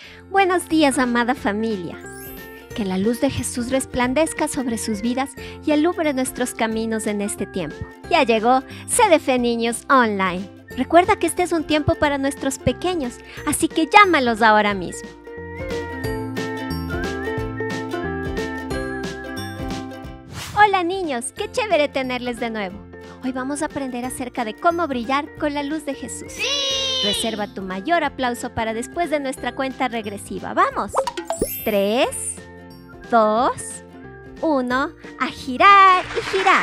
Buenos días, amada familia. Que la luz de Jesús resplandezca sobre sus vidas y alumbre nuestros caminos en este tiempo. Ya llegó CDF Niños Online. Recuerda que este es un tiempo para nuestros pequeños, así que llámalos ahora mismo. Hola niños, qué chévere tenerles de nuevo. Hoy vamos a aprender acerca de cómo brillar con la luz de Jesús. ¡Sí! Reserva tu mayor aplauso para después de nuestra cuenta regresiva. ¡Vamos! 3, 2, 1, a girar y girar.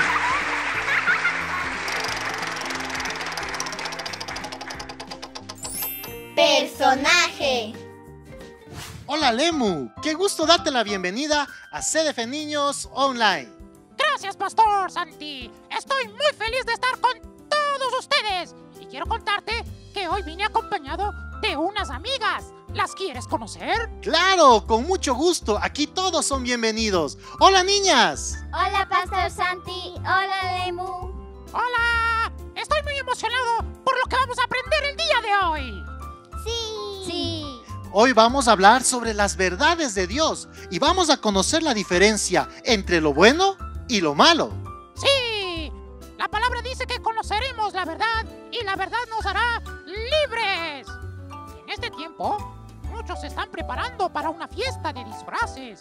Personaje. Hola Lemu, qué gusto darte la bienvenida a CDF Niños Online. Gracias, Pastor Santi. Estoy muy feliz de estar con todos ustedes. Y quiero contarte que hoy vine acompañado de unas amigas. ¿Las quieres conocer? Claro, con mucho gusto. Aquí todos son bienvenidos. Hola niñas. Hola, Pastor Santi. Hola, Lemu. ¡Hola! Estoy muy emocionado por lo que vamos a aprender el día de hoy. Sí. Hoy vamos a hablar sobre las verdades de Dios y vamos a conocer la diferencia entre lo bueno y lo malo. ¡Sí! La palabra dice que conoceremos la verdad y la verdad nos hará libres. En este tiempo, muchos se están preparando para una fiesta de disfraces.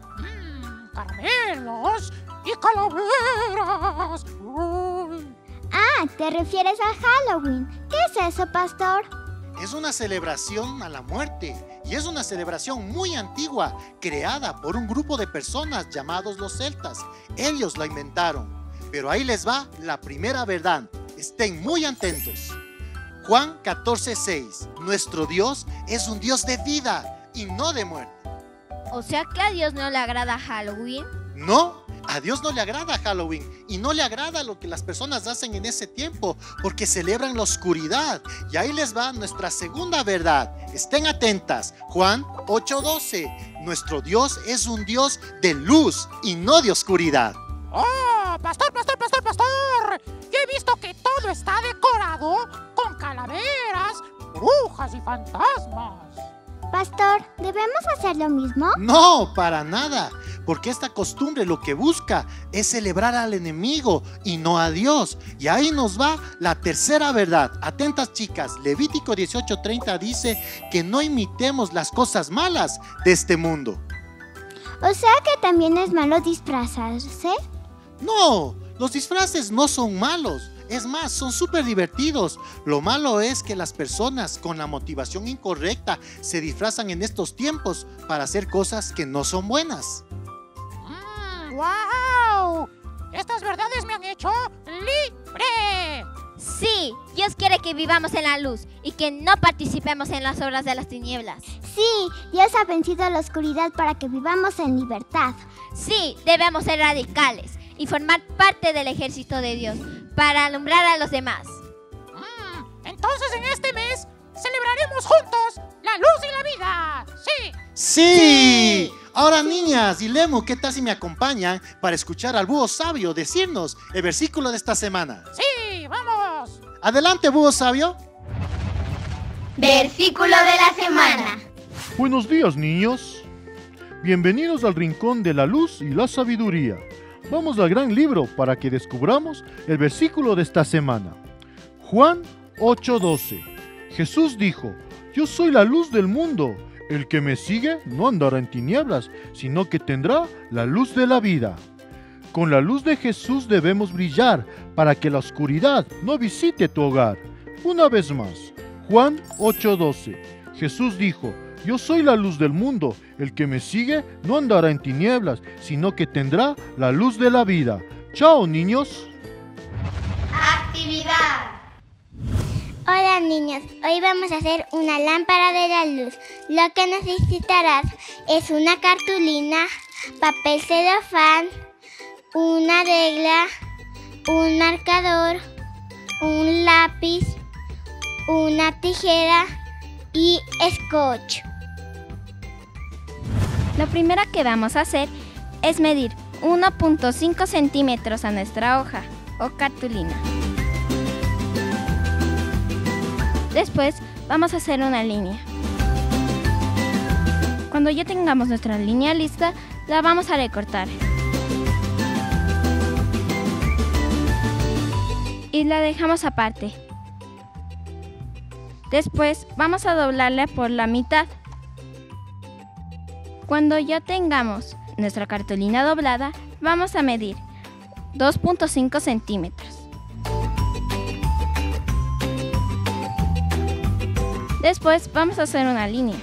Caramelos y calaveras. Ah, ¿te refieres a Halloween? ¿Qué es eso, pastor? Es una celebración a la muerte y es una celebración muy antigua creada por un grupo de personas llamados los celtas. Ellos la inventaron. Pero ahí les va la primera verdad. Estén muy atentos. Juan 14:6. Nuestro Dios es un Dios de vida y no de muerte. O sea que a Dios no le agrada Halloween. No, a Dios no le agrada Halloween y no le agrada lo que las personas hacen en ese tiempo porque celebran la oscuridad. Y ahí les va nuestra segunda verdad. Estén atentas. Juan 8:12. Nuestro Dios es un Dios de luz y no de oscuridad. ¡Oh! ¡Pastor! Yo he visto que todo está decorado con calaveras, brujas y fantasmas. Pastor, ¿debemos hacer lo mismo? No, para nada, porque esta costumbre lo que busca es celebrar al enemigo y no a Dios. Y ahí nos va la tercera verdad. Atentas chicas, Levítico 18:30 dice que no imitemos las cosas malas de este mundo. O sea que también es malo disfrazarse. No, los disfraces no son malos. Es más, son súper divertidos. Lo malo es que las personas con la motivación incorrecta se disfrazan en estos tiempos para hacer cosas que no son buenas. ¡Wow! Estas verdades me han hecho libre. Sí, Dios quiere que vivamos en la luz y que no participemos en las obras de las tinieblas. Sí, Dios ha vencido la oscuridad para que vivamos en libertad. Sí, debemos ser radicales y formar parte del ejército de Dios para alumbrar a los demás. Entonces en este mes celebraremos juntos la luz y la vida. ¡Sí! ¡Sí! Ahora niñas y Lemu, ¿qué tal si me acompañan para escuchar al búho sabio decirnos el versículo de esta semana? ¡Sí! ¡Vamos! Adelante, búho sabio. Versículo de la semana. Buenos días, niños. Bienvenidos al rincón de la luz y la sabiduría. Vamos al gran libro para que descubramos el versículo de esta semana. Juan 8:12. Jesús dijo: Yo soy la luz del mundo. El que me sigue no andará en tinieblas, sino que tendrá la luz de la vida. Con la luz de Jesús debemos brillar para que la oscuridad no visite tu hogar. Una vez más, Juan 8:12. Jesús dijo: Yo soy la luz del mundo. El que me sigue no andará en tinieblas, sino que tendrá la luz de la vida. ¡Chao, niños! Actividad. Hola niños, hoy vamos a hacer una lámpara de la luz. Lo que necesitarás es una cartulina, papel celofán, una regla, un marcador, un lápiz, una tijera y scotch. Lo primero que vamos a hacer es medir 1.5 centímetros a nuestra hoja o cartulina. Después vamos a hacer una línea. Cuando ya tengamos nuestra línea lista, la vamos a recortar. Y la dejamos aparte. Después vamos a doblarla por la mitad. Cuando ya tengamos nuestra cartulina doblada, vamos a medir 2.5 centímetros. Después vamos a hacer una línea.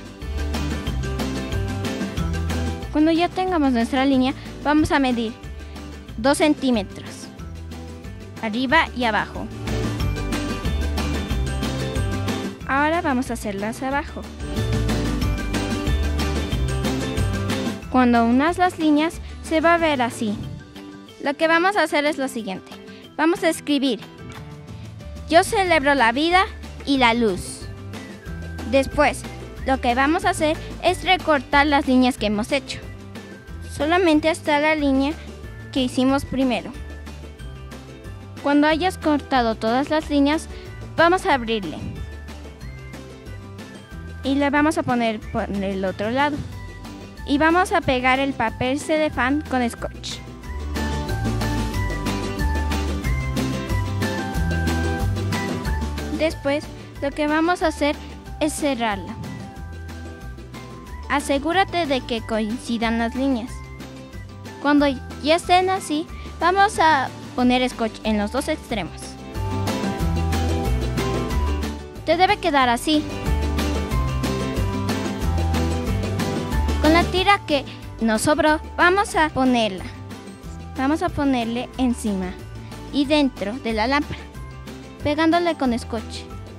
Cuando ya tengamos nuestra línea, vamos a medir 2 centímetros. Arriba y abajo. Ahora vamos a hacerlas abajo. Cuando unas las líneas, se va a ver así. Lo que vamos a hacer es lo siguiente. Vamos a escribir: yo celebro la vida y la luz. Después, lo que vamos a hacer es recortar las líneas que hemos hecho. Solamente hasta la línea que hicimos primero. Cuando hayas cortado todas las líneas, vamos a abrirle. Y le vamos a poner por el otro lado. Y vamos a pegar el papel celofán con scotch. Después, lo que vamos a hacer es cerrarla. Asegúrate de que coincidan las líneas. Cuando ya estén así, vamos a poner scotch en los dos extremos. Te debe quedar así. Con la tira que nos sobró, vamos a ponerla. Vamos a ponerle encima y dentro de la lámpara, pegándole con scotch.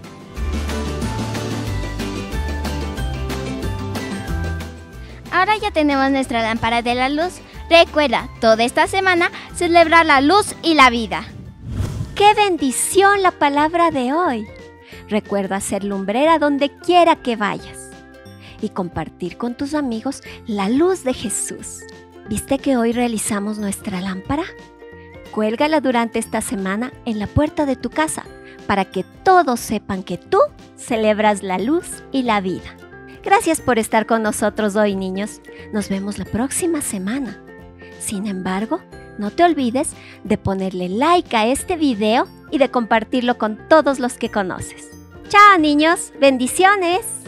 Ahora ya tenemos nuestra lámpara de la luz. Recuerda, toda esta semana celebrar la luz y la vida. ¡Qué bendición la palabra de hoy! Recuerda ser lumbrera donde quiera que vayas y compartir con tus amigos la luz de Jesús. ¿Viste que hoy realizamos nuestra lámpara? Cuélgala durante esta semana en la puerta de tu casa para que todos sepan que tú celebras la luz y la vida. Gracias por estar con nosotros hoy, niños. Nos vemos la próxima semana. Sin embargo, no te olvides de ponerle like a este video y de compartirlo con todos los que conoces. ¡Chao, niños! ¡Bendiciones!